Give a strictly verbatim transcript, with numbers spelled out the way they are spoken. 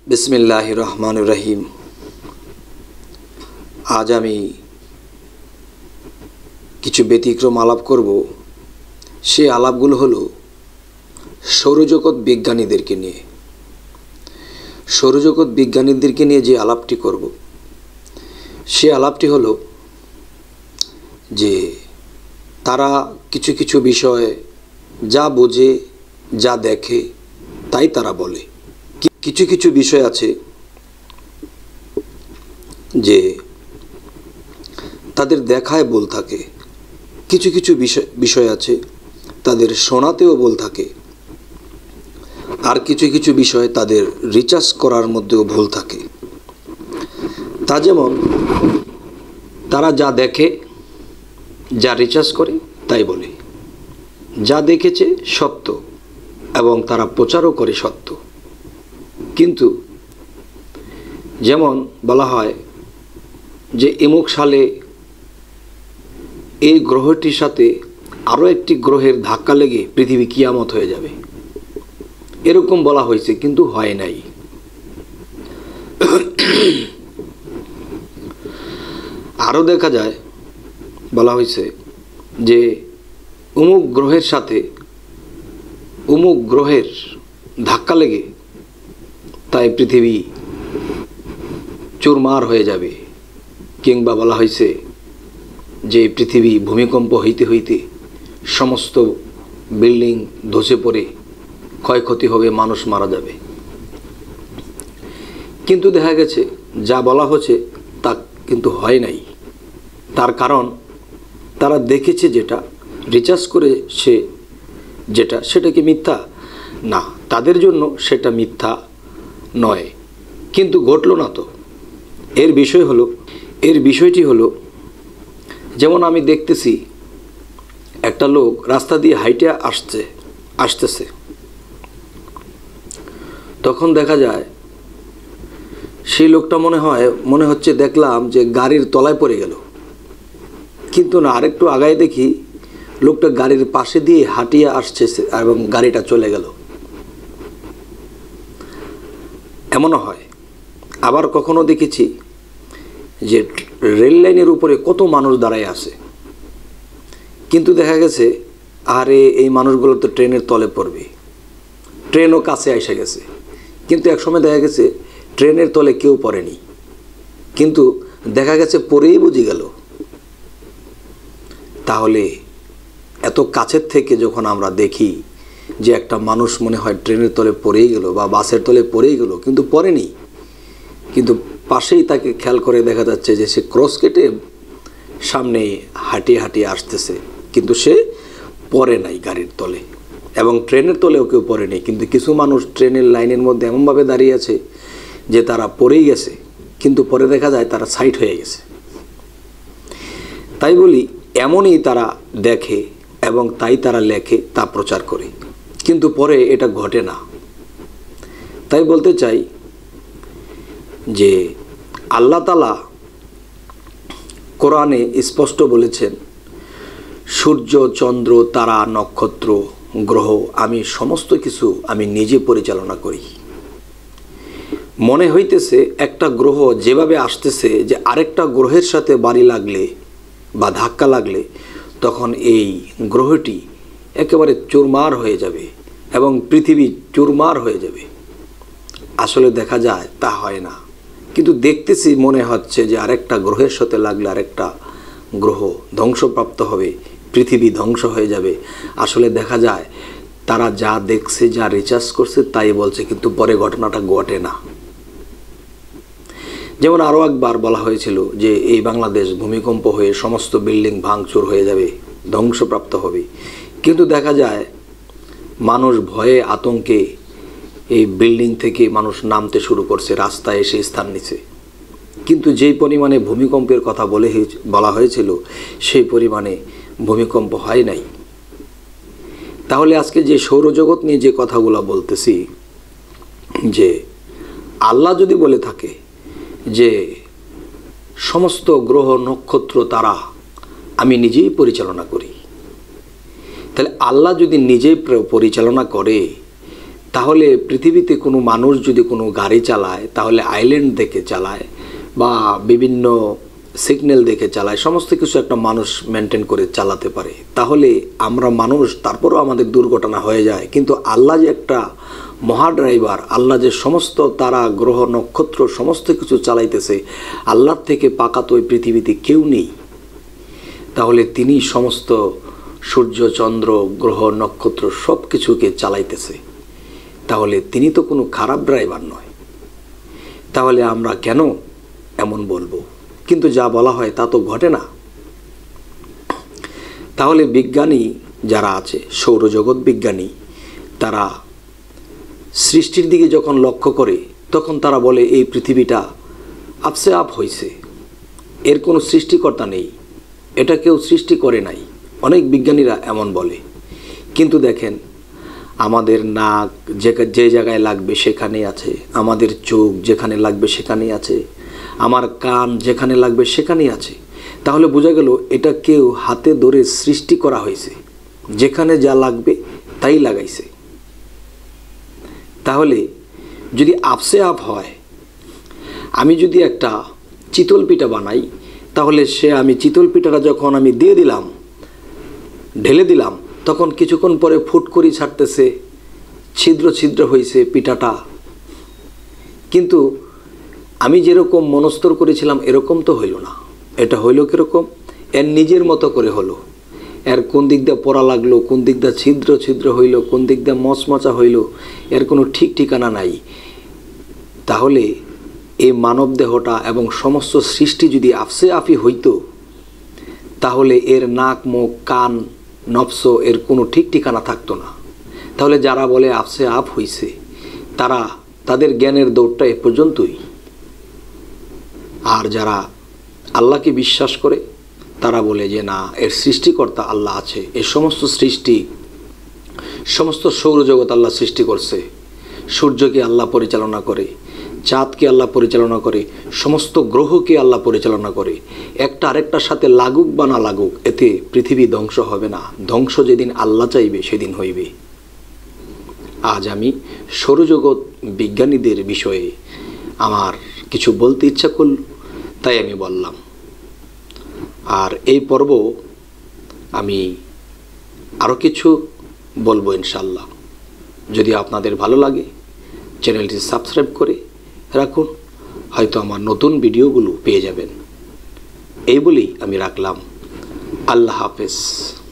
बिस्मिल्लाहिर रहमानिर रहीम। आज आमी किछु व्यतिक्रम आलाप करब। से आलापगुलो हलो सौरजगत विज्ञानीदेरके निये। सौरजगत विज्ञानीदेरके निये जे आलापटी करब से आलापटी हलो जे तारा किछु किछु विषय जा बोझे जा देखे ताई तारा बोले। किछु किछु विषय आछे जे तादेर देखाय बोल थाके, किछु किछु विषय विषय आछे तादेर शोनातेओ बोल थाके, आर किछु किछु विषय तादेर रिचार्ज करार मध्येओ भूल थाके। ता जेमन तारा जा देखे जा रिचार्ज करे ताई बोले, जा देखेছে সত্য এবং তারা প্রচারও করে সত্য। কিন্তু যেমন বলা হয় যে এমুক সালে এই গ্রহটির সাথে আরও একটি গ্রহের ধাক্কা লেগে পৃথিবী কিয়ামত হয়ে যাবে, এরকম বলা হয়েছে কিন্তু হয় নাই। আরও দেখা যায় বলা হয়েছে যে অমুক গ্রহের সাথে অমুক গ্রহের ধাক্কা লেগে তাই পৃথিবী চুরমার হয়ে যাবে, কিংবা বলা হয়েছে যে পৃথিবী ভূমিকম্প হইতে হইতে সমস্ত বিল্ডিং ধসে পড়ে ক্ষয়ক্ষতি হবে, মানুষ মারা যাবে। কিন্তু দেখা গেছে যা বলা হচ্ছে তা কিন্তু হয় নাই। তার কারণ তারা দেখেছে যেটা রিচার্জ করে সে যেটা সেটা কি মিথ্যা? না, তাদের জন্য সেটা মিথ্যা নয়, কিন্তু ঘটল না তো। এর বিষয় হলো এর বিষয়টি হলো যেমন আমি দেখতেছি একটা লোক রাস্তা দিয়ে হাইটে আসছে আসতেছে তখন দেখা যায় সেই লোকটা মনে হয় মনে হচ্ছে দেখলাম যে গাড়ির তলায় পড়ে গেল, কিন্তু না, আরেকটু আগায় দেখি লোকটা গাড়ির পাশে দিয়ে হাঁটিয়ে আসছে এবং গাড়িটা চলে গেল। এমনও হয়। আবার কখনো দেখেছি যে রেল লাইনের উপরে কত মানুষ দাঁড়ায় আছে, কিন্তু দেখা গেছে আরে এই মানুষগুলো তো ট্রেনের তলে পড়বে, ট্রেনও কাছে এসে গেছে, কিন্তু একসময় দেখা গেছে ট্রেনের তলে কেউ পড়েনি, কিন্তু দেখা গেছে পড়েই বুঝে গেল। তাহলে এত কাছের থেকে যখন আমরা দেখি যে একটা মানুষ মনে হয় ট্রেনের তলে পড়েই গেল বা বাসের তলে পড়েই গেল কিন্তু পড়েনি, কিন্তু পাশেই তাকে খেয়াল করে দেখা যাচ্ছে যে সে ক্রস কেটে সামনে হাঁটিয়ে হাঁটিয়ে আসতেছে, কিন্তু সে পড়ে নাই গাড়ির তলে, এবং ট্রেনের তলেও কেউ পড়েনি। কিন্তু কিছু মানুষ ট্রেনের লাইনের মধ্যে এমনভাবে দাঁড়িয়ে আছে যে তারা পড়েই গেছে, কিন্তু পরে দেখা যায় তারা সাইড হয়ে গেছে। তাই বলি এমনই তারা দেখে এবং তাই তারা লেখে, তা প্রচার করে, কিন্তু পরে এটা ঘটে না। তাই বলতে চাই যে আল্লাহ তাআলা কোরআনে স্পষ্ট বলেছেন, সূর্য চন্দ্র তারা নক্ষত্র গ্রহ আমি সমস্ত কিছু আমি নিজে পরিচালনা করি। মনে হইতেছে একটা গ্রহ যেভাবে আসতেছে যে আরেকটা গ্রহের সাথে বাড়ি লাগলে বা ধাক্কা লাগলে তখন এই গ্রহটি একেবারে চুরমার হয়ে যাবে এবং পৃথিবী চুরমার হয়ে যাবে। আসলে দেখা যায় তা হয় না, কিন্তু দেখতেছি মনে হচ্ছে যে আরেকটা গ্রহের সাথে লাগলে আরেকটা গ্রহ ধ্বংসপ্রাপ্ত হবে, পৃথিবী ধ্বংস হয়ে যাবে। আসলে দেখা যায় তারা যা দেখছে যা রিচার্জ করছে তাই বলছে, কিন্তু পরে ঘটনাটা ঘটে না। যেমন আরও একবার বলা হয়েছিল যে এই বাংলাদেশ ভূমিকম্প হয়ে সমস্ত বিল্ডিং ভাঙচুর হয়ে যাবে, ধ্বংসপ্রাপ্ত হবে, কিন্তু দেখা যায় মানুষ ভয়ে আতঙ্কে এই বিল্ডিং থেকে মানুষ নামতে শুরু করছে, রাস্তায় এসে স্থান নিচ্ছে, কিন্তু যেই পরিমাণে ভূমিকম্পের কথা বলে বলা হয়েছিল সেই পরিমাণে ভূমিকম্প হয় নাই। তাহলে আজকে যে সৌরজগৎ নিয়ে যে কথাগুলো বলতেছি, যে আল্লাহ যদি বলে থাকে যে সমস্ত গ্রহ নক্ষত্র তারা আমি নিজেই পরিচালনা করি, তাহলে আল্লাহ যদি নিজেই পরিচালনা করে তাহলে পৃথিবীতে কোনো মানুষ যদি কোনো গাড়ি চালায় তাহলে আইল্যান্ড দেখে চালায় বা বিভিন্ন সিগন্যাল দেখে চালায়, সমস্ত কিছু একটা মানুষ মেনটেন করে চালাতে পারে। তাহলে আমরা মানুষ, তারপরও আমাদের দুর্ঘটনা হয়ে যায়। কিন্তু আল্লাহ যে একটা মহা ড্রাইভার, আল্লাহ যে সমস্ত তারা গ্রহ নক্ষত্র সমস্ত কিছু চালাইতেছে, আল্লাহর থেকে পাকা তো ওই পৃথিবীতে কেউ নেই। তাহলে তিনি সমস্ত সূর্য চন্দ্র গ্রহ নক্ষত্র সব কিছুকে চালাইতেছে। তাহলে তিনি তো কোনো খারাপ ড্রাইভার নয়। তাহলে আমরা কেন এমন বলবো? কিন্তু যা বলা হয় তা তো ঘটে না। তাহলে বিজ্ঞানী যারা আছে, সৌরজগৎ বিজ্ঞানী, তারা সৃষ্টির দিকে যখন লক্ষ্য করে তখন তারা বলে এই পৃথিবীটা আপসে আপ হয়েছে, এর কোনো সৃষ্টিকর্তা নেই, এটা কেউ সৃষ্টি করে নাই। অনেক বিজ্ঞানীরা এমন বলে। কিন্তু দেখেন, আমাদের নাক যে যে জায়গায় লাগবে সেখানেই আছে, আমাদের চোখ যেখানে লাগবে সেখানেই আছে, আমার কান যেখানে লাগবে সেখানেই আছে। তাহলে বোঝা গেল এটা কেউ হাতে ধরে সৃষ্টি করা হয়েছে, যেখানে যা লাগবে তাই লাগাইছে। তাহলে যদি আপসে আপ হয়, আমি যদি একটা চিতল পিঠা বানাই, তাহলে সে আমি চিতল পিঠাটা যখন আমি দিয়ে দিলাম, ঢেলে দিলাম, তখন কিছুক্ষণ পরে ফুট করি ছাড়তেছে, ছিদ্র ছিদ্র হয়েছে পিঠাটা। কিন্তু আমি যেরকম মনস্তর করেছিলাম এরকম তো হইল না। এটা হইল কীরকম? এর নিজের মতো করে হলো। এর কোন দিক দিয়ে পড়া লাগলো, কোন দিক দিয়ে ছিদ্র ছিদ্র হইল, কোন দিক দিয়ে মচমচা হইল, এর কোনো ঠিক ঠিকানা নাই। তাহলে এই মানব দেহটা এবং সমস্ত সৃষ্টি যদি আপসে আপি হইতো, তাহলে এর নাক মুখ কান নফস এর কোনো ঠিক ঠিকানা থাকতো না। তাহলে যারা বলে আপসে আপ হইছে, তারা তাদের জ্ঞানের দৌড়টা এ পর্যন্তই। আর যারা আল্লাহকে বিশ্বাস করে তারা বলে যে না, এর সৃষ্টিকর্তা আল্লাহ আছে, এর সমস্ত সৃষ্টি, সমস্ত সৌরজগৎ আল্লাহ সৃষ্টি করছে, সূর্যকে আল্লাহ পরিচালনা করে, চাঁদকে আল্লাহ পরিচালনা করে, সমস্ত গ্রহকে আল্লাহ পরিচালনা করে। একটা আরেকটার সাথে লাগুক বা না লাগুক, এতে পৃথিবী ধ্বংস হবে না। ধ্বংস যেদিন আল্লাহ চাইবে সেদিন হইবে। আজ আমি সৌরজগৎ বিজ্ঞানীদের বিষয়ে আমার কিছু বলতে ইচ্ছা করল, তাই আমি বললাম। আর এই পর্ব আমি আরও কিছু বলবো ইনশাল্লাহ। যদি আপনাদের ভালো লাগে চ্যানেলটি সাবস্ক্রাইব করে রাখুন, হয়তো আমার নতুন ভিডিওগুলো পেয়ে যাবেন। এই বলেই আমি রাখলাম। আল্লাহ হাফেজ।